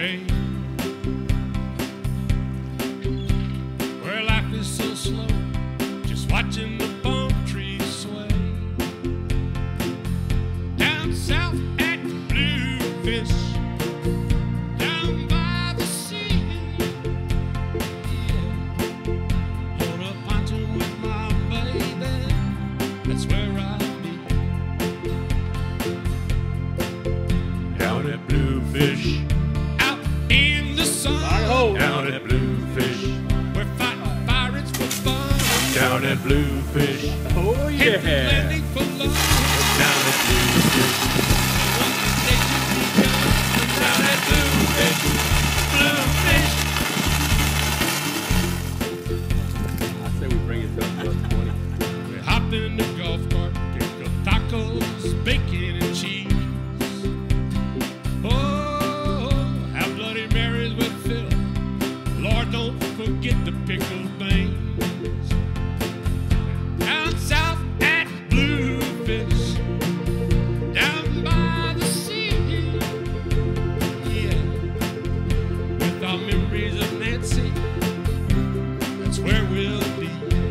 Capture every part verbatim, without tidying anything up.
day, where life is so slow, just watching the palm trees sway. Down south at Bluefish, down by the sea, yeah. Gonna pontoon with my baby, that's where I'll be. Down at Bluefish, out in the sun. Down at Bluefish, we're fighting pirates for fun. Down at Bluefish, Oh yeah. landing for love. Down at Bluefish, down at Bluefish, Bluefish. I say we bring it to plus twenty. We hop in the golf cart, pick up tacos, bacon and cheese. Oh, have Bloody Marys with Phil. Lord, don't forget the pickled beans. Down south at Bluefish, down by the sea, yeah. With our memories of Nancy, that's where we'll be.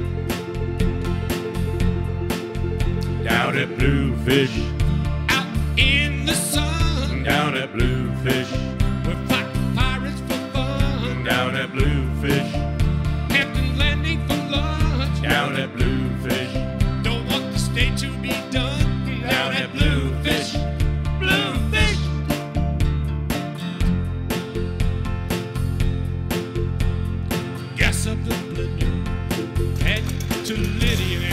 Down at Bluefish, out in the sun. Down at Bluefish, we're fighting pirates for fun. Down at Bluefish, Captain landing for lunch. Down at Bluefish, don't want the stay to be done. Down at Bluefish, Bluefish. Gas up the blender, head to Lydia.